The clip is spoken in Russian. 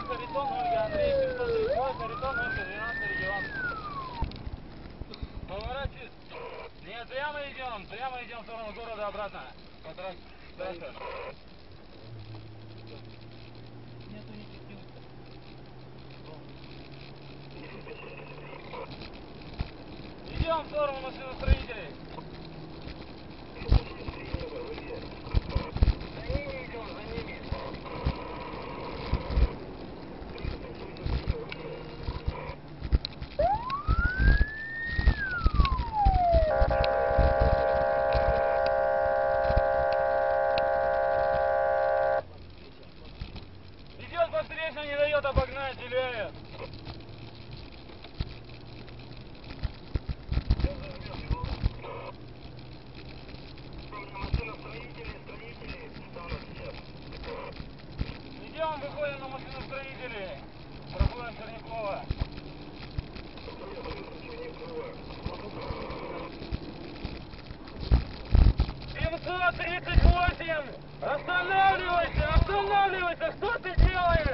Харитон Ольга, Андрей 738, Харитон Ольга, 12 регион. Поворачивай. Нет, прямо идем в сторону города обратно. По трассе. Нету никаких. Идем в сторону машиностроителей. Идет по встречной, не дает обогнать, виляет. Идем, выходим на машиностроителей. Проходим Черникова. МС-38! Останавливайся! Останавливайся! Что ты делаешь?